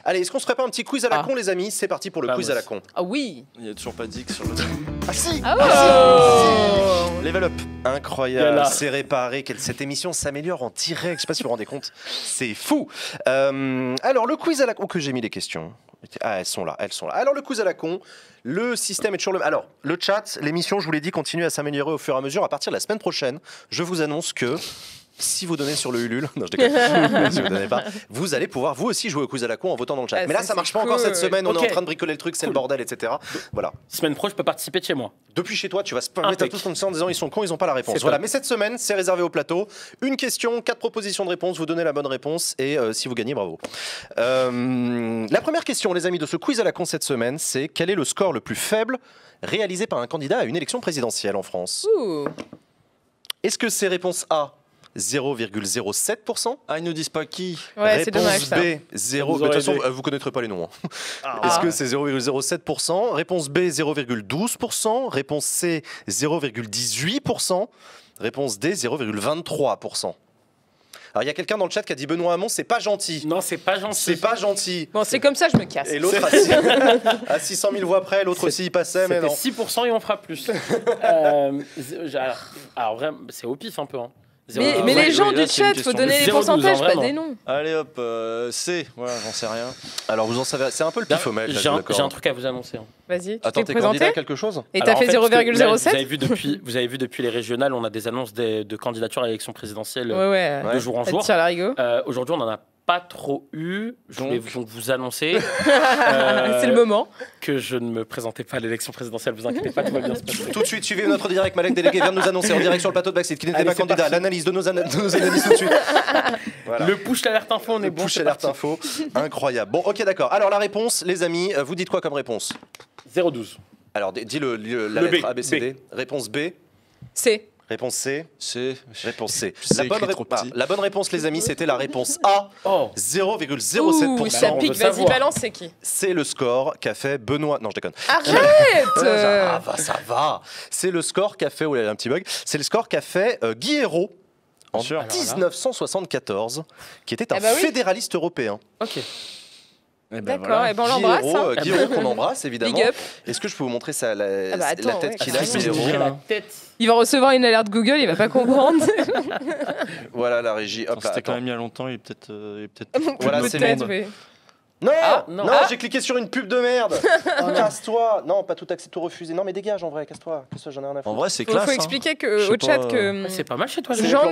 Allez, est-ce qu'on se ferait pas un petit quiz à la con, les amis? C'est parti pour le quiz à la con. Ah oui. Il y a toujours pas de X sur le... Ah si. Level up. Incroyable, c'est réparé. Cette émission s'améliore en direct. Je sais pas si vous vous rendez compte. C'est fou. Alors, le quiz à la con, que j'ai mis les questions. Ah, elles sont là. Alors, le quiz à la con, le système est toujours le... Alors, le chat, l'émission, je vous l'ai dit, continue à s'améliorer au fur et à mesure. À partir de la semaine prochaine, je vous annonce que... Si vous donnez sur le Ulule, non je déconne, si vous donnez pas, vous allez pouvoir vous aussi jouer au quiz à la con en votant dans le chat. Mais là ça marche pas encore cette semaine, on est en train de bricoler le truc, c'est le bordel, etc. Voilà. Semaine pro, je peux participer de chez moi. Depuis chez toi, tu vas spammer à tous en disant ils sont cons, ils ont pas la réponse. Voilà, mais cette semaine, c'est réservé au plateau. Une question, 4 propositions de réponse, vous donnez la bonne réponse et si vous gagnez, bravo. La première question, les amis, de ce quiz à la con cette semaine, c'est quel est le score le plus faible réalisé par un candidat à une élection présidentielle en France? Est-ce que c'est réponse A 0,07%. Ah, ils nous disent pas qui. Ouais, c'est dommage Réponse ça. B, 0. De toute façon, vous connaîtrez pas les noms. Est-ce que c'est 0,07%? Réponse B, 0,12%. Réponse C, 0,18%. Réponse D, 0,23%. Alors, il y a quelqu'un dans le chat qui a dit Benoît Hamon, c'est pas gentil. Non, c'est pas gentil. C'est pas gentil. Bon, c'est comme ça, je me casse. Et l'autre, à 600 000 voix près, l'autre aussi, il passait, mais non. 6% et on fera plus. Alors, vraiment, c'est au pif un peu. Hein. Mais les gens du chat, faut donner les pourcentages, pas des noms. Allez hop, C, voilà, j'en sais rien. Alors vous en savez, c'est un peu le pifomètre. J'ai un truc à vous annoncer. Hein. Vas-y, tu attends, t'es t'es candidat à présenté quelque chose? et t'as fait 0,07. Vous avez vu depuis les régionales, on a des annonces de candidatures à l'élection présidentielle de jour en jour. Aujourd'hui, on en a pas trop eu. Je voulais donc vous annoncer c'est le moment que je ne me présentais pas à l'élection présidentielle. Vous inquiétez pas, tout va bien se passer. Tout de suite, suivez notre direct. Malek Délégué vient de nous annoncer en direct sur le plateau de Backseat qu'il n'était pas candidat. L'analyse de nos analyses tout de suite. Voilà. Le push alerte info, on est bon. Push alerte info, incroyable. Bon, ok, d'accord. Alors la réponse, les amis, vous dites quoi comme réponse? 0,12. Alors dis la lettre A, B, C, D. Réponse B. C. Réponse C. C. Réponse C. La bonne réponse, les amis, c'était la réponse A. 0,07%. Ça pique, vas-y, balance, c'est qui? C'est le score qu'a fait Benoît. Non, je déconne. Arrête. Ça va. C'est le score qu'a fait. Oh, il y a un petit bug. C'est le score qu'a fait Guy Hérault en 1974, qui était un fédéraliste européen. Ok. D'accord, et ben on l'embrasse. Guy Hérault qu'on embrasse évidemment. Big up. Est-ce que je peux vous montrer la tête qu'il a, Guy Hérault? Il va recevoir une alerte Google, il va pas comprendre. Voilà la régie. Hop là. C'était quand même il y a longtemps, il est peut-être. Voilà, c'est peut-être, le oui. Non, j'ai cliqué sur une pub de merde. Casse-toi. Non, pas tout accepter, tout refuser. Non, mais dégage en vrai, casse-toi. J'en ai rien à foutre. En vrai, c'est Faut classe. expliquer au chat que c'est pas mal chez toi. Jean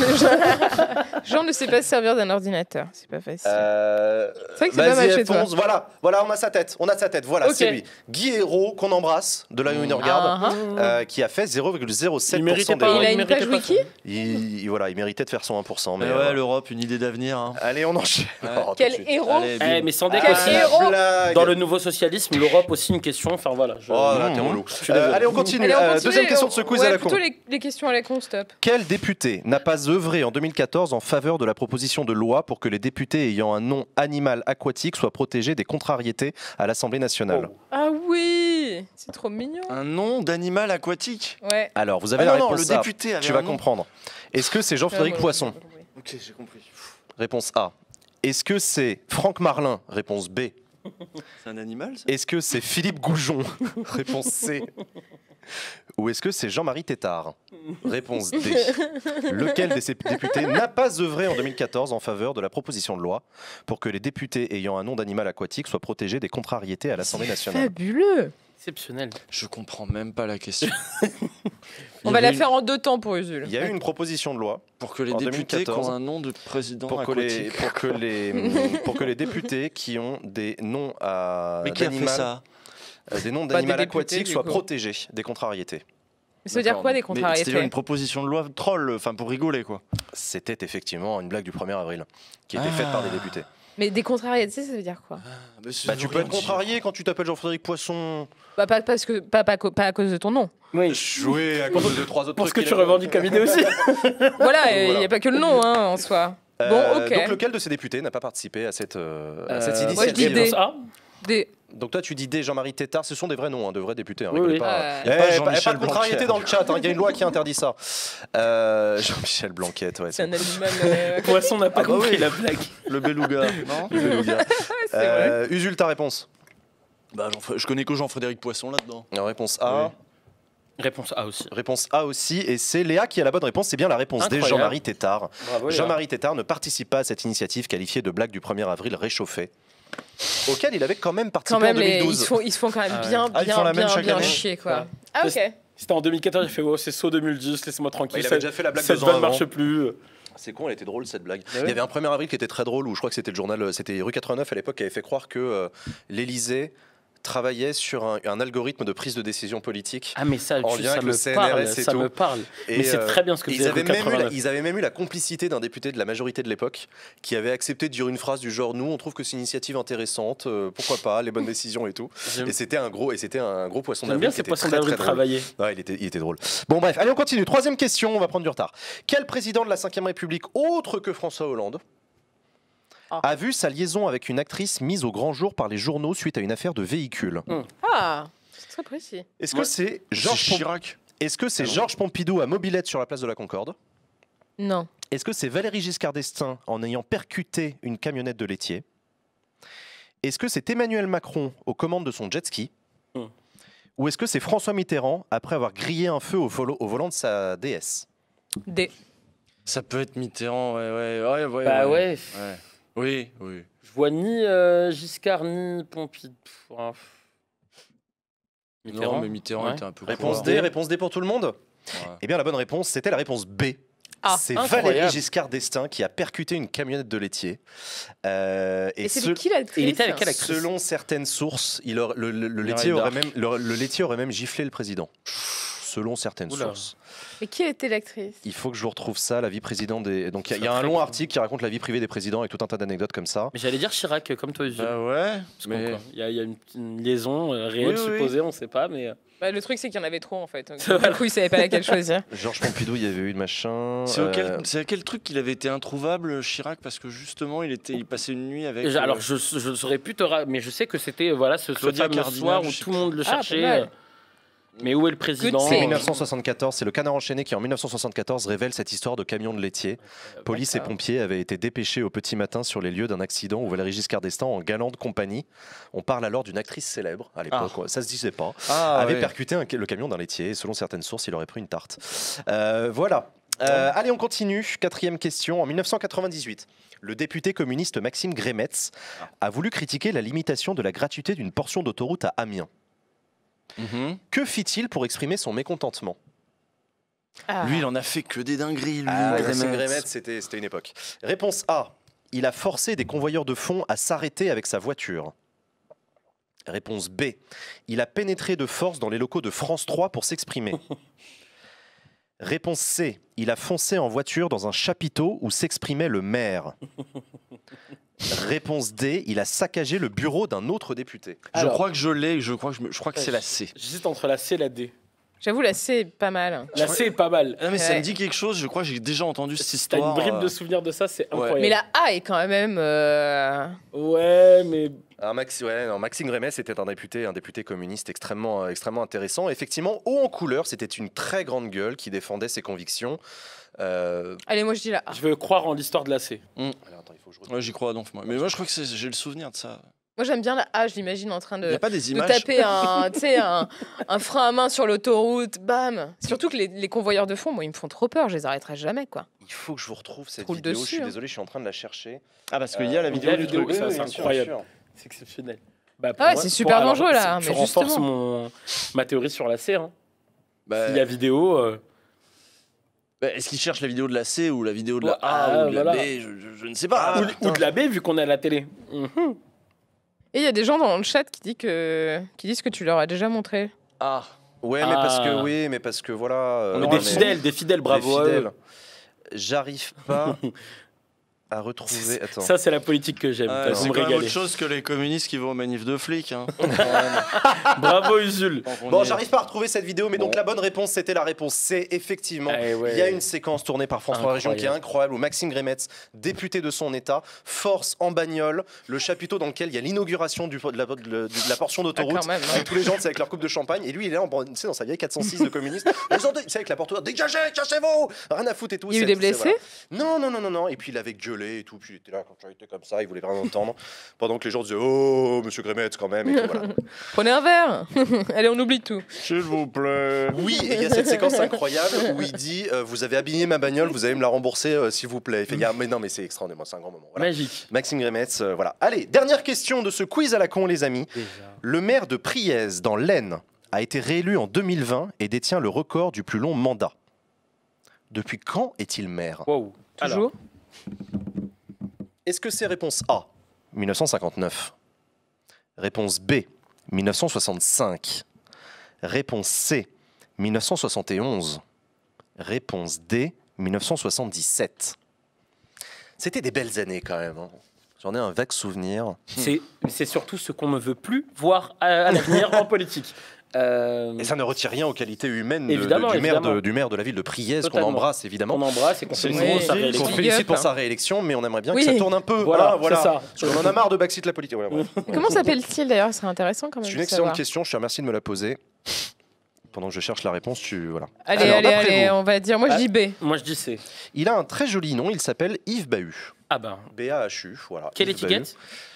ne sait pas se servir d'un ordinateur. C'est pas facile. C'est vrai que c'est pas mal chez toi. Voilà, on a sa tête. Voilà, c'est lui. Guy Hérault, qu'on embrasse, de là où il nous regarde, qui a fait 0,07%. Il a une page wiki. Il méritait de faire son 1%. Mais ouais, l'Europe, une idée d'avenir. Allez, on enchaîne. Quel héros. Mais sans déconner, dans le nouveau socialisme, l'Europe aussi une question. Enfin voilà. T'es relou. Allez, on continue. Deuxième question de ce quiz à la con. Plutôt les questions à la con, stop. Quel député n'a pas œuvré en 2014 en faveur de la proposition de loi pour que les députés ayant un nom animal aquatique soient protégés des contrariétés à l'Assemblée nationale? Ah oui, c'est trop mignon. Un nom d'animal aquatique? Ouais. Alors, vous avez la réponse. Le député avait tu vas comprendre. Est-ce que c'est Jean-Frédéric Poisson? Ok, j'ai compris. Réponse A. Est-ce que c'est Franck Marlin? Réponse B. C'est un animal, ça? Est-ce que c'est Philippe Goujon? Réponse C. Ou est-ce que c'est Jean-Marie Tétard? Réponse D. Lequel de ces députés n'a pas œuvré en 2014 en faveur de la proposition de loi pour que les députés ayant un nom d'animal aquatique soient protégés des contrariétés à l'Assemblée nationale? Fabuleux. Exceptionnel. Je comprends même pas la question. On va la faire en 2 temps pour Usul. Il y a eu une proposition de loi pour que les députés qui ont un nom de président pour que les députés qui ont des noms des noms d'animal aquatiques soient protégés des contrariétés. Ça veut dire quoi, des contrariétés? C'était une proposition de loi troll, enfin pour rigoler quoi. C'était effectivement une blague du 1er avril qui était faite par des députés. Mais des contrariétés, ça veut dire quoi? Tu peux être contrarié quand tu t'appelles Jean-Frédéric Poisson. Pas à cause de ton nom. Oui. Oui, à cause de 3 autres trucs. Pour ce que tu revendiques comme idée aussi. Voilà, il n'y a pas que le nom en soi. Bon, ok. Donc lequel de ces députés n'a pas participé à cette initiative? Moi je dis D. Donc toi tu dis D, Jean-Marie Tétart, ce sont des vrais noms, de vrais députés. Oui. Pas de contrariété dans le chat, il y a une loi qui interdit ça. Jean-Michel Blanquet, ouais. C'est un animal. Poisson n'a pas compris la blague. Le beluga, non? Le beluga. Usul, ta réponse? Je connais que Jean-Frédéric Poisson là-dedans. Réponse A. Oui. Réponse A aussi. Réponse A aussi, et c'est Léa qui a la bonne réponse, c'est bien la réponse D, Jean-Marie Tétart. Bravo, Jean-Marie Tétart ne participe pas à cette initiative qualifiée de blague du 1er avril réchauffée, auquel il avait quand même participé en 2012. Ils se font quand même bien chier, quoi. Ah, ok. C'était en 2014, j'ai fait c'est saut 2010, laissez-moi tranquille. Il avait déjà fait la blague cette vanne marche plus. C'est con, elle était drôle cette blague. Il y avait un 1er avril qui était très drôle, où je crois que c'était le journal, c'était Rue 89 à l'époque, qui avait fait croire que l'Élysée travaillait sur un algorithme de prise de décision politique. Ah mais ça, en lien avec le CNRS et ça tout. me parle. Mais c'est très bien ce que ils avaient même eu la complicité d'un député de la majorité de l'époque qui avait accepté de dire une phrase du genre nous on trouve que c'est une initiative intéressante, pourquoi pas, les bonnes décisions et tout. Et c'était un gros poisson d'avril. J'aime bien ces poissons d'avril travailler. Ouais, il était drôle. Bon bref, allez on continue. Troisième question, on va prendre du retard. Quel président de la 5e République autre que François Hollande a vu sa liaison avec une actrice mise au grand jour par les journaux suite à une affaire de véhicule? Ah, c'est très précis. Est-ce que c'est Georges Chirac? Est-ce que c'est Georges Pompidou à Mobilette sur la place de la Concorde? Non. Est-ce que c'est Valéry Giscard d'Estaing en ayant percuté une camionnette de laitier? Est-ce que c'est Emmanuel Macron aux commandes de son jet ski? Ou est-ce que c'est François Mitterrand après avoir grillé un feu au volant de sa DS? D. Ça peut être Mitterrand, ouais. Bah ouais. Oui. Je vois ni Giscard ni Pompidou. Mitterrand, non, mais Mitterrand était un peu. Réponse D, réponse D pour tout le monde. Eh bien, la bonne réponse, c'était la réponse B. C'est Valéry Giscard d'Estaing qui a percuté une camionnette de laitier. Et c'est qui l'actrice? Il était avec quelle actrice? Selon certaines sources, le laitier aurait même giflé le président. Selon certaines sources. Mais qui était l'actrice? Il faut que je vous retrouve ça, la vie président des. Donc il y a un long article qui raconte la vie privée des présidents avec tout un tas d'anecdotes comme ça. Mais j'allais dire Chirac, comme toi. Bah ouais. Mais il y a une liaison réelle supposée, on sait pas, mais. Bah, le truc c'est qu'il y en avait trop en fait. Du coup il savait pas laquelle choisir. Georges Pompidou, il y avait eu le machin. C'est à quel truc qu'il avait été introuvable, Chirac, parce que justement il passait une nuit avec. Alors je saurais plus mais je sais que c'était ce fameux soir où tout le monde le cherchait. Mais où est le président? C'est 1974, c'est le Canard enchaîné qui en 1974 révèle cette histoire de camion de laitier. Police et pompiers avaient été dépêchés au petit matin sur les lieux d'un accident où Valéry Giscard d'Estaing, en galante compagnie, on parle alors d'une actrice célèbre à l'époque, ça se disait pas, avait percuté le camion d'un laitier et selon certaines sources il aurait pris une tarte. Voilà. Allez on continue, 4e question. En 1998, le député communiste Maxime Grémetz a voulu critiquer la limitation de la gratuité d'une portion d'autoroute à Amiens. Que fit-il pour exprimer son mécontentement? Lui, il en a fait que des dingueries. Maxime Grémetz, c'était une époque. Réponse A. Il a forcé des convoyeurs de fonds à s'arrêter avec sa voiture. Réponse B. Il a pénétré de force dans les locaux de France 3 pour s'exprimer. Réponse C. Il a foncé en voiture dans un chapiteau où s'exprimait le maire. Réponse D, il a saccagé le bureau d'un autre député. Je crois que je l'ai, je crois que c'est la C. J'hésite entre la C et la D. J'avoue, la C est pas mal. La C est pas mal. Ah, mais ça me dit quelque chose, je crois que j'ai déjà entendu cette histoire. T'as une bribe de souvenirs de ça, c'est incroyable. Mais la A est quand même... Ouais, mais... Alors, Maxime Grémetz était un député communiste extrêmement intéressant. Effectivement, haut en couleur, c'était une très grande gueule qui défendait ses convictions. Allez, moi je dis la A. Je veux croire en l'histoire de la C. Alors, attends, il faut que je ouais, j'y crois donc. Mais moi, je crois que j'ai le souvenir de ça. Moi j'aime bien la A, je l'imagine en train de, pas des images. de taper un frein à main sur l'autoroute, bam. Surtout que les convoyeurs de fonds, moi ils me font trop peur, je les arrêterai jamais quoi. Il faut que je vous retrouve cette vidéo, je suis désolé, je suis en train de la chercher. Ah parce qu'il y a la vidéo du truc, ça c'est incroyable. C'est exceptionnel. Bah, c'est super dangereux là. Tu renforces ma théorie sur la C. Hein. S'il y a vidéo... Est-ce qu'il cherche la vidéo de la C ou la vidéo de la A ou de la B, je ne sais pas. Ou de la B vu qu'on est à la télé. Et il y a des gens dans le chat qui disent que tu leur as déjà montré. Ah. Ouais, mais parce que voilà. Des fidèles, bravo. J'arrive pas. à retrouver. Attends. Ça, c'est la politique que j'aime. C'est quand même autre chose que les communistes qui vont aux manifs de flics. Hein. Bravo, Usul. Bon, j'arrive pas à retrouver cette vidéo, mais donc la bonne réponse, c'était la réponse C. Effectivement, il y a une séquence tournée par France 3 Régions qui est incroyable, où Maxime Grémetz, député de son État, force en bagnole le chapiteau dans lequel il y a l'inauguration de la portion d'autoroute. Avec tous les gens, c'est avec leur coupe de champagne, et lui, il est là dans sa vieille 406 de communiste. C'est avec la porte ouverte. Dégagez, cachez-vous. Rien à foutre et tout. Il y a eu des blessés? Non. Et puis il avait gueulé et tout, puis il était là quand il était comme ça, il voulait rien entendre, pendant que les gens disaient oh monsieur Grémetz quand même, et tout, voilà. Prenez un verre. Allez, on oublie tout, s'il vous plaît. Oui, et il y a cette séquence incroyable où il dit vous avez abîmé ma bagnole, vous allez me la rembourser s'il vous plaît. Il fait, mais non, mais c'est extraordinaire, c'est un grand moment, voilà. Magique. Maxime Grémetz, voilà. Allez, dernière question de ce quiz à la con, les amis. Déjà. Le maire de Priez dans l'Aisne a été réélu en 2020 et détient le record du plus long mandat. Depuis quand est-il maire? Toujours. Alors. Est-ce que c'est réponse A, 1959? Réponse B, 1965? Réponse C, 1971? Réponse D, 1977? C'était des belles années quand même. Hein. J'en ai un vague souvenir. C'est surtout ce qu'on ne veut plus voir à l'avenir en politique. Et ça ne retire rien aux qualités humaines du maire de la ville de Priez, qu'on embrasse évidemment. On embrasse et qu'on félicite pour sa réélection, mais on aimerait bien que ça tourne un peu. Voilà. Ça. On en a marre de backseat la politique. Voilà. Comment s'appelle-t-il d'ailleurs? C'est intéressant quand même. C'est une excellente question, je te remercie de me la poser. Pendant que je cherche la réponse, voilà. Allez, on va dire. Moi, je dis B. Moi, je dis C. Il a un très joli nom, il s'appelle Yves Bahut. Ah ben. B-A-H-U, voilà. Quelle étiquette?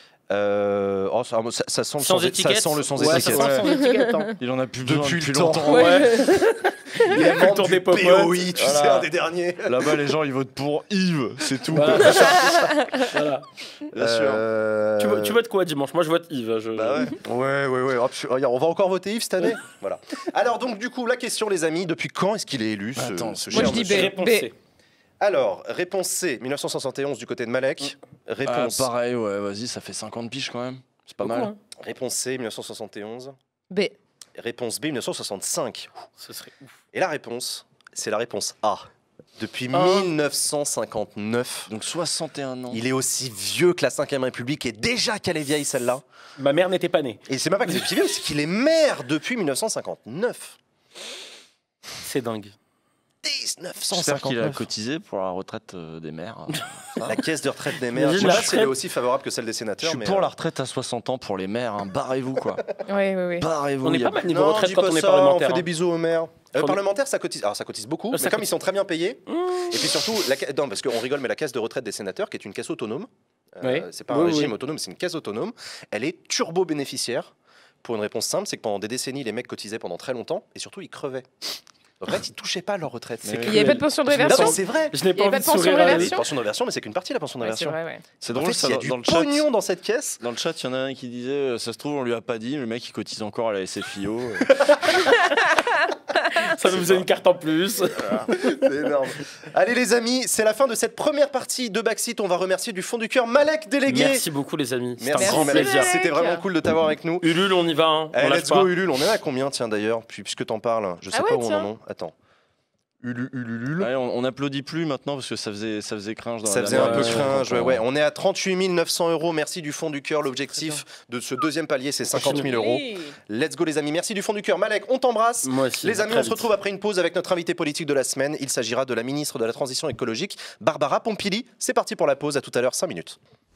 Ça sent le étiquette. Sans étiquette. Hein. Il en a plus depuis longtemps. Il est le tour des POI, tu sais, un des derniers. Là-bas, les gens, ils votent pour Yves, c'est tout. Voilà. Bien sûr. Tu votes quoi dimanche? Moi, je vote Yves. Ouais. On va encore voter Yves cette année. Voilà. Alors, donc, du coup, la question, les amis, depuis quand est-ce qu'il est élu ce Moi, je dis B. Alors, réponse C, 1971 du côté de Malek. Réponse... pareil, ouais, vas-y, ça fait 50 piges quand même. C'est pas mal. Hein. Réponse C, 1971. B. Réponse B, 1965. Ce serait ouf. Et la réponse, c'est la réponse A. Depuis 1959. Donc 61 ans. Il est aussi vieux que la 5ème République et déjà qu'elle est vieille celle-là. Ma mère n'était pas née. Et c'est même pas que c'est aussi vieux, c'est qu'il est maire depuis 1959. C'est dingue. 1959. J'espère qu'il a cotisé pour la retraite des maires. La caisse de retraite des maires, je sais pas si elle est aussi favorable que celle des sénateurs. Je suis pour la retraite à 60 ans pour les maires. Hein. Barrez-vous quoi. Oui. Barrez-vous. On n'est pas mal niveau retraite quand on est parlementaire. On fait des bisous aux maires. Parlementaires, ça cotise. Alors ça cotise beaucoup, mais comme ils sont très bien payés. Et puis surtout, non, parce qu'on rigole, mais la caisse de retraite des sénateurs, qui est une caisse autonome. C'est pas un régime autonome, c'est une caisse autonome. Elle est turbo bénéficiaire. Pour une réponse simple, c'est que pendant des décennies, les mecs cotisaient pendant très longtemps et surtout ils crevaient. En fait, ils touchaient pas leur retraite. Il n'y avait pas de pension de réversion. C'est vrai. Je n'ai pas envie de sourire. Pension de réversion, mais c'est qu'une partie de la pension de réversion. C'est drôle, il y a du pognon dans cette caisse. Dans le chat, il y en a un qui disait ça se trouve, on lui a pas dit, le mec il cotise encore à la SFIO. Ça nous faisait une carte en plus. Voilà. C'est énorme. Allez les amis, c'est la fin de cette première partie de Backseat. On va remercier du fond du cœur Malek délégué. Merci beaucoup les amis. Merci Malek. C'était vraiment cool de t'avoir avec nous. Ulule, on y va. Hein. Allez, let's go Ulule. On est à combien tiens d'ailleurs, puisque t'en parles. Je sais pas où on en est. Attends. Ulule. Ouais, on n'applaudit plus maintenant parce que ça faisait cringe. Ça faisait un peu cringe, ouais. On est à 38 900 €. Merci du fond du cœur. L'objectif de ce deuxième palier, c'est 50 000 €. Let's go les amis. Merci du fond du cœur. Malek, on t'embrasse. Moi aussi. Les amis, on se retrouve après une pause avec notre invité politique de la semaine. Il s'agira de la ministre de la Transition écologique, Barbara Pompili. C'est parti pour la pause. À tout à l'heure, 5 minutes.